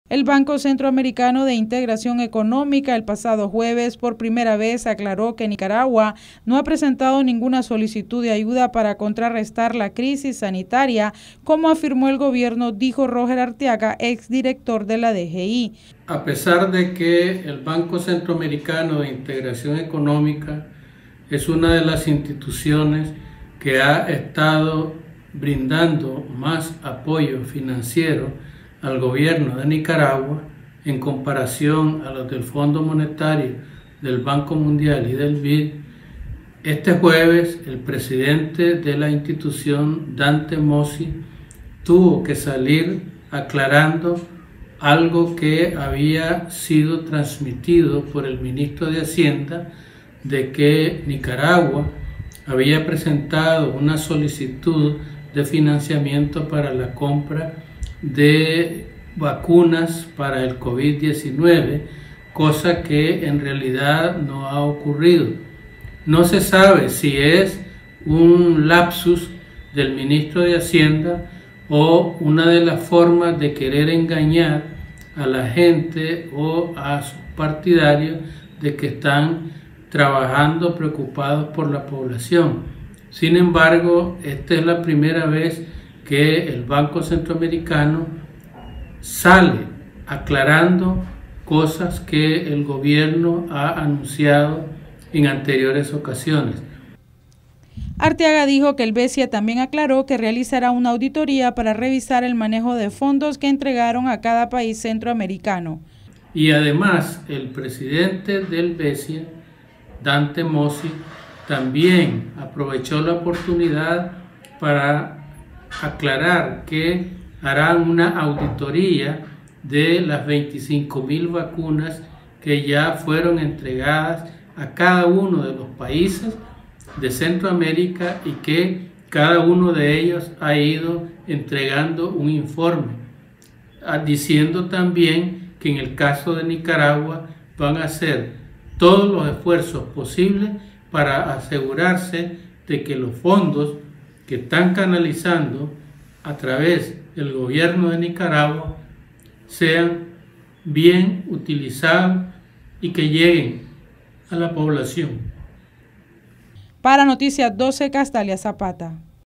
El Banco Centroamericano de Integración Económica el pasado jueves por primera vez aclaró que Nicaragua no ha presentado ninguna solicitud de ayuda para contrarrestar la crisis sanitaria, como afirmó el gobierno, dijo Roger Arteaga, exdirector de la DGI. A pesar de que el Banco Centroamericano de Integración Económica es una de las instituciones que ha estado brindando más apoyo financiero al gobierno de Nicaragua en comparación a los del Fondo Monetario, del Banco Mundial y del BID, este jueves el presidente de la institución, Dante Mossi, tuvo que salir aclarando algo que había sido transmitido por el ministro de Hacienda, de que Nicaragua había presentado una solicitud de financiamiento para la compra de vacunas para el COVID-19, cosa que en realidad no ha ocurrido. No se sabe si es un lapsus del ministro de Hacienda o una de las formas de querer engañar a la gente o a sus partidarios de que están trabajando preocupados por la población. Sin embargo, esta es la primera vez que el Banco Centroamericano sale aclarando cosas que el gobierno ha anunciado en anteriores ocasiones. Arteaga dijo que el BESIA también aclaró que realizará una auditoría para revisar el manejo de fondos que entregaron a cada país centroamericano. Y además el presidente del BESIA, Dante Mossi, también aprovechó la oportunidad para aclarar que harán una auditoría de las 25,000 vacunas que ya fueron entregadas a cada uno de los países de Centroamérica y que cada uno de ellos ha ido entregando un informe, diciendo también que en el caso de Nicaragua van a hacer todos los esfuerzos posibles para asegurarse de que los fondos que están canalizando a través del gobierno de Nicaragua sean bien utilizados y que lleguen a la población. Para Noticias 12, Castalia Zapata.